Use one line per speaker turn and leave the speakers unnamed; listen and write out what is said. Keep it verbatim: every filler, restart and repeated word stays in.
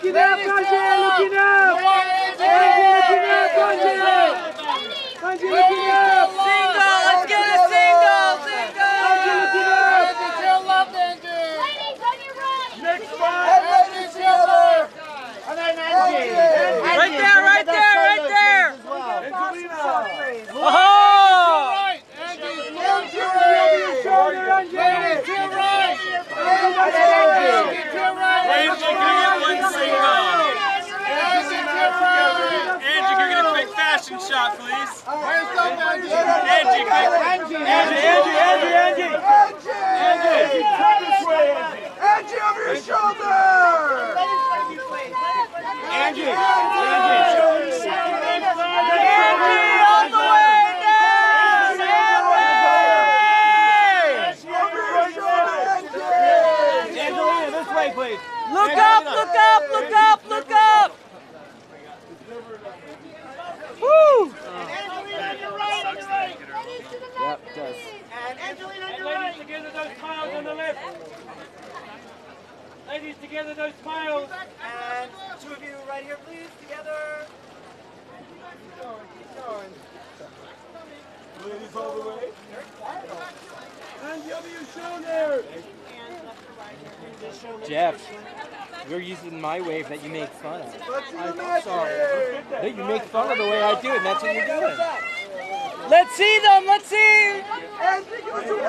looking up, Kanji, looking up! Kanji, looking up, Kanji! Kanji, looking up!
Single, let's get a single, single!
Kanji, looking up!
Angie, to your left, Angie!
Ladies, on your right!
Next
And
one!
ladies together! And then Angie!
Right there, right there, right there!
Angelina!
Oh!
Right, Angie,
Angie,
move your
over
right!
your shoulder, Angie!
Ladies, to your right!
Angie, that's
Angie,
it!
to your right!
Wayne's looking to get one single.
Angie, to your right!
Angie, can you get a quick fashion shot, please?
Hands up, Angie!
Angie, quick.
Angie,
Angie, Angie, Angie, Angie!
Angie!
Angie, turn this way, Angie!
Angie, over your shoulder!
Angie! Angie!
All the way down!
Angelina, this way, please!
Look up, look up, look up, look up! Woo!
Yep, it does.
And ladies, together those smiles on the left. Ladies, together those smiles.
And two of you right here, please, together.
Ladies all the way. Angie, over your shoulder!
Jeff, you're using my wave that you make fun of.
I'm sorry.
No, you make fun of the way I do it, and that's what you're doing.
Let's see them, let's see!
Angie, give us a